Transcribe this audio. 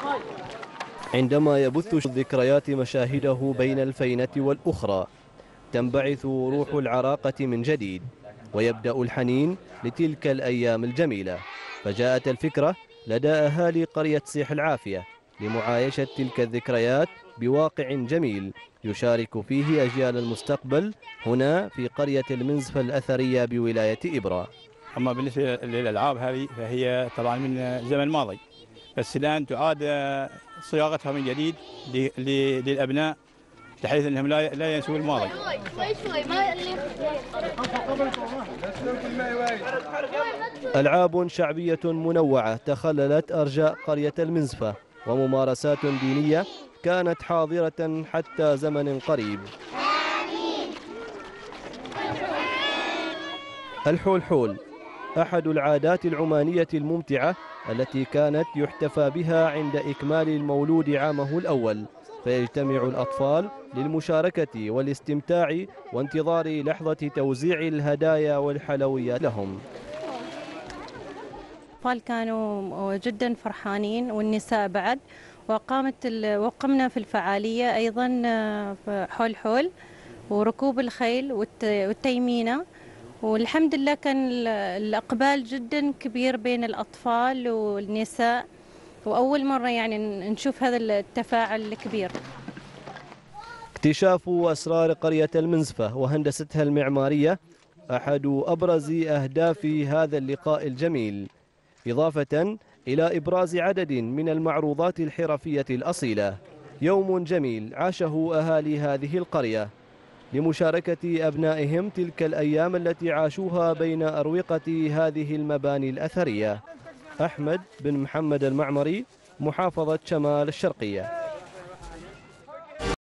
عندما يبث الذكريات مشاهده بين الفينة والأخرى تنبعث روح العراقة من جديد، ويبدأ الحنين لتلك الأيام الجميلة. فجاءت الفكرة لدى أهالي قرية سيح العافية لمعايشة تلك الذكريات بواقع جميل يشارك فيه أجيال المستقبل هنا في قرية المنزفة الأثرية بولاية إبرا. أما بالنسبة للألعاب هذه فهي طبعا من زمن ماضي، بس الآن تعاد صياغتها من جديد للأبناء بحيث أنهم لا ينسوا الماضي. ألعاب شعبية منوعة تخللت أرجاء قرية المنزفة، وممارسات دينية كانت حاضرة حتى زمن قريب. الحول أحد العادات العمانية الممتعة التي كانت يحتفى بها عند إكمال المولود عامه الأول، فيجتمع الأطفال للمشاركة والاستمتاع وانتظار لحظة توزيع الهدايا والحلويات لهم. الأطفال كانوا جدا فرحانين والنساء بعد، وقمنا في الفعالية أيضا حول وركوب الخيل والتيمينة، والحمد لله كان الإقبال جدا كبير بين الأطفال والنساء، وأول مرة يعني نشوف هذا التفاعل الكبير. اكتشاف أسرار قرية المنزفة وهندستها المعمارية أحد أبرز أهداف هذا اللقاء الجميل، إضافة إلى إبراز عدد من المعروضات الحرفية الأصيلة. يوم جميل عاشه أهالي هذه القرية لمشاركة أبنائهم تلك الأيام التي عاشوها بين أروقة هذه المباني الأثرية. أحمد بن محمد المعمري، محافظة شمال الشرقية.